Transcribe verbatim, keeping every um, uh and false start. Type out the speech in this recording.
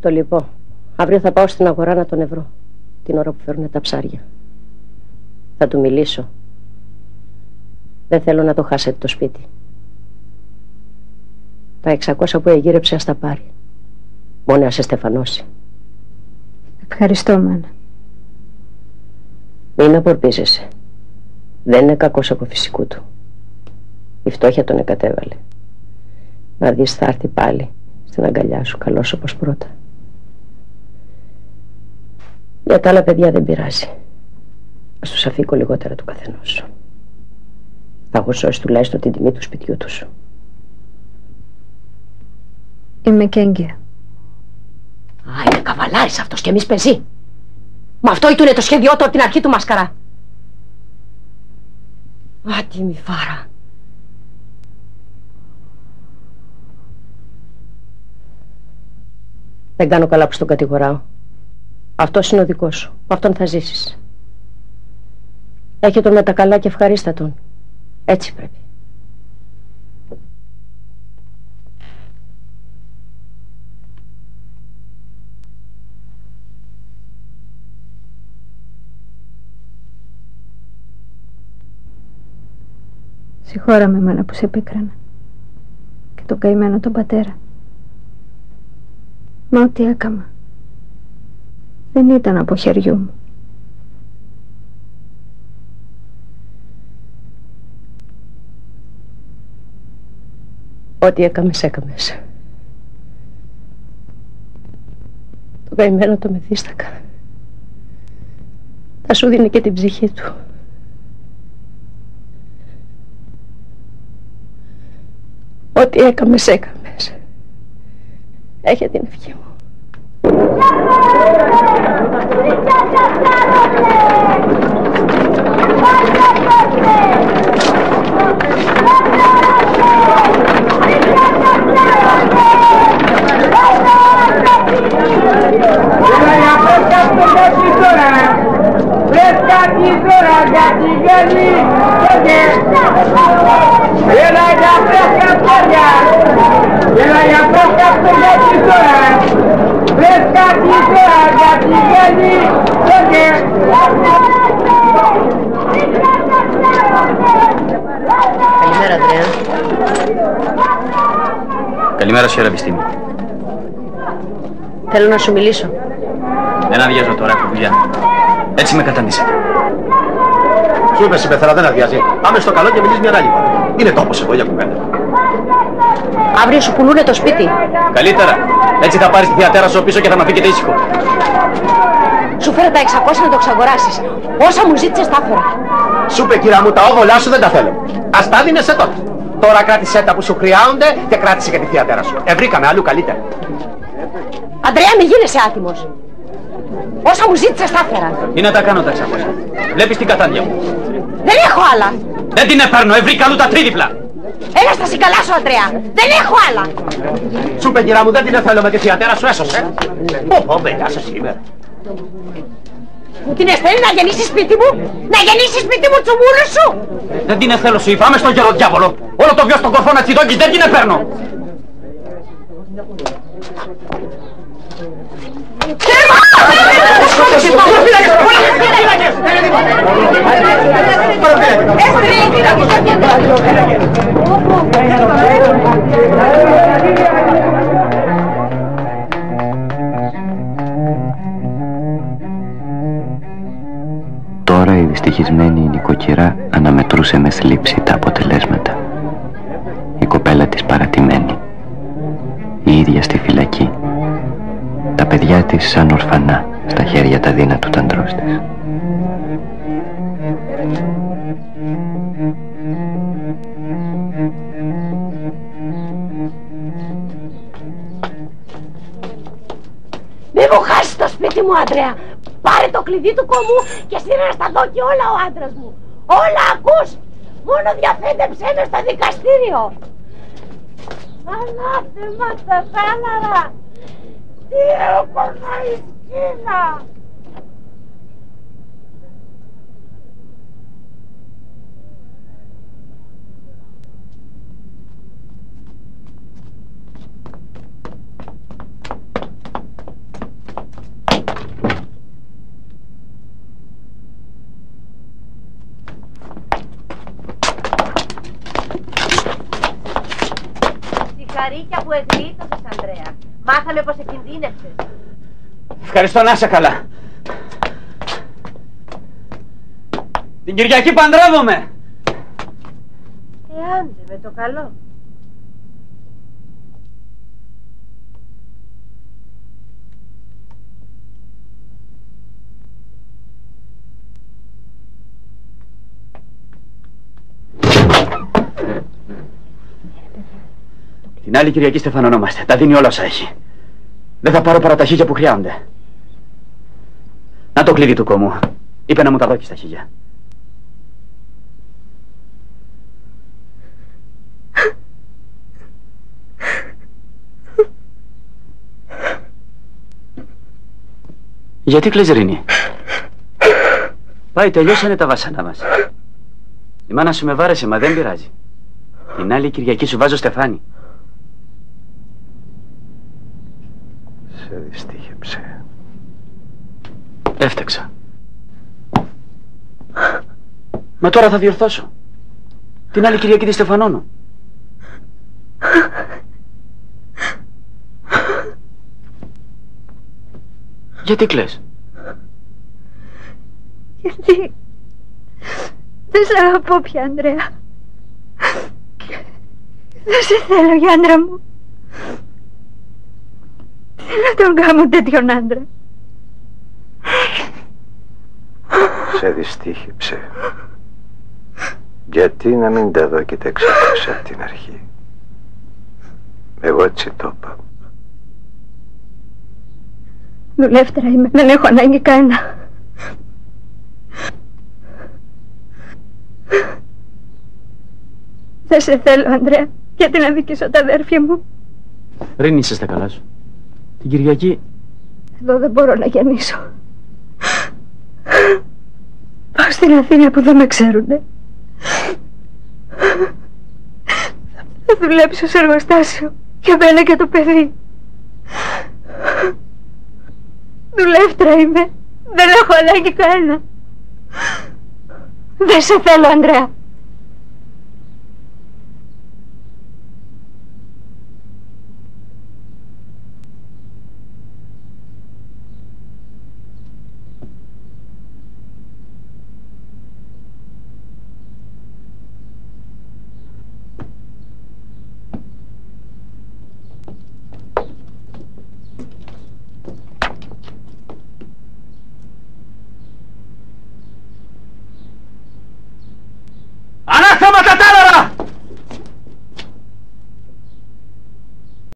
Το λοιπόν. Αύριο θα πάω στην αγορά να τον ευρώ. Την ώρα που φέρουν τα ψάρια. Θα του μιλήσω. Δεν θέλω να το χάσετε το σπίτι. Τα εξακόσια που εγύρεψε ας τα πάρει. Μόνο ας σε στεφανώσει. Ευχαριστώ, μάνα. Μην απορπίζεσαι. Δεν είναι κακός από φυσικού του. Η φτώχεια τον εκατέβαλε. Να δεις θα έρθει πάλι στην αγκαλιά σου, καλός όπως πρώτα. Για τα άλλα παιδιά δεν πειράζει. Ας τους αφήκω λιγότερα του καθενός. Θα έχω σώσει τουλάχιστον την τιμή του σπιτιού τους. Είμαι και έγκυα. Α, είναι καβαλάρης αυτός και εμείς πεζί. Μα αυτό ήτουνε το σχέδιό του από την αρχή του μασκαρά. Α, τι μη φάρα. Δεν κάνω καλά που στον κατηγοράω. Αυτός είναι ο δικός σου. Από αυτόν θα ζήσεις. Έχει τον με τα καλά και ευχαρίστα τον. Έτσι πρέπει. Συγχώραμε, μάνα, που σε πίκρανα. Και τον καημένο τον πατέρα. Μα ό,τι έκαμα δεν ήταν από χεριού μου. Ό,τι έκαμες, έκαμες. Το καημένο το μεθύστακα. Θα σου δίνει και την ψυχή του. Ό,τι έκαμες, έκαμες. Έχει την ευχή μου. Καλημέρα, Ανδρέα. Καλημέρα, Σιέρα Επιστήμη. Θέλω να σου μιλήσω. Δεν αδειάζω τώρα, έχω δουλειά. Έτσι με καταντήσατε. Σου είπε συμπεθερά, δεν αδειάζει. Πάμε στο καλό και μιλείς μια άλλη φορά. Είναι τόπος εδώ για κουβέντα. Αύριο σου πουλούνε το σπίτι. Καλύτερα. Έτσι θα πάρεις τη θεατέρα σου πίσω και θα με αφήκετε ήσυχο. Σου φέρα τα εξακόσια να το εξαγοράσεις. Όσα μου ζήτησες τα έφερα. Σου είπε, κυρά μου, τα όβολά σου δεν τα θέλω. Ας τα δίνεσαι τότε. Τώρα κράτησέ τα που σου χρειάζονται και κράτησε και τη θεατέρα σου. Ευρήκαμε αλλού καλύτερα. Αντρέα, μη γίνεσαι άτιμος. Όσα μου ζήτησες τα έφερα. Ή να τα κάνω τα εξακόσια. Βλέπεις την κατάντια μου. Δεν έχω άλλα. Δεν την επέρνω, ευρήκα αλλού τα τρίδιπλα. Έλα στα σικαλά σου, Αντρέα. Δεν έχω άλλα. Σου είπε, κυρά μου, δεν την θέλω με τη θεατέρα σου, έσωσε. Πω πω, μπελιά σε σήμερα. Μου την εστέλνει να γεννήσει σπίτι μου, να γεννήσει σπίτι μου τσουμούρι σου. Δεν την θέλω, σου είπα, πάμε στον γεροδιάβολο. Όλο το βιό στον κορφό να τσιδόκεις, δεν την επέρνω. Τώρα η δυστυχισμένη νοικοκυρά αναμετρούσε με θλίψη τα αποτελέσματα. Η κοπέλα της παρατημένη, η ίδια στη φυλακή, τα παιδιά της σαν ορφανά στα χέρια τα δύνατου του αντρός της. Μη μου χάσεις το σπίτι μου, Αντρέα. Πάρε το κλειδί του κομμού και στείλε να στα δω και όλα ο άντρας μου. Όλα, ακούς. Μόνο διαφέντεψέ με στο δικαστήριο. Ανάθεμα τα θάλαρα. Τι έχω να σκύνα. που εγλίτωσες, Ανδρέα. Μάθαμε πως εκινδύνευσες. Ευχαριστώ, να είσαι καλά. Την Κυριακή παντρεύομαι. Ε, άντε, με το καλό. Την άλλη Κυριακή στεφανωνόμαστε. Τα δίνει όλα όσα έχει. Δεν θα πάρω παρά τα χίλια που χρειάζονται. Να το κλειδί του κόμμου. Είπε να μου τα δώσει τα χίλια. Γιατί κλαις, Ρίνη? Πάει, τελειώσανε τα βάσανα μας. Η μάνα σου με βάρεσε, μα δεν πειράζει. Την άλλη Κυριακή σου βάζω στεφάνι. Σε δυστύχεψε. Έφταξα. Μα τώρα θα διορθώσω. Την άλλη Κυριακή τη στεφανώνω. Γιατί κλαις? Γιατί δεν σε αγαπώ πια, Ανδρέα. Δεν σε θέλω για άντρα μου. Τι να τον κάνω τέτοιον άντρα? Σε δυστύχεψε. Γιατί να μην τα δω και τα εξετάσω από την αρχή? Εγώ έτσι το είπα. Δουλεύτερα είμαι, δεν έχω ανάγκη κανένα. Δεν σε θέλω, Ανδρέα, γιατί να δικήσω τα αδέρφια μου. Ρίνη, είσαι στα καλά σου? Την Κυριακή... Εδώ δεν μπορώ να γεννήσω. Πάω στην Αθήνα που δεν με ξέρουνε. Θα δουλέψω σε εργοστάσιο για μένα και το παιδί. Δουλεύτρα είμαι. Δεν έχω ανάγκη κανένα. Δεν σε θέλω, Ανδρέα.